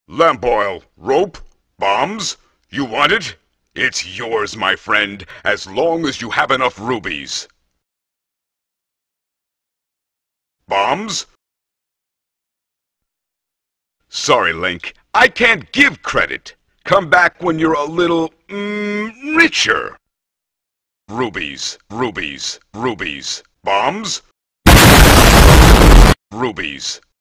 Lamp oil, rope, bombs? You want it? It's yours, my friend, as long as you have enough rubies. Bombs? Sorry, Link. I can't give credit. Come back when you're a little, richer. Rubies, rubies, rubies. Bombs? Rubies.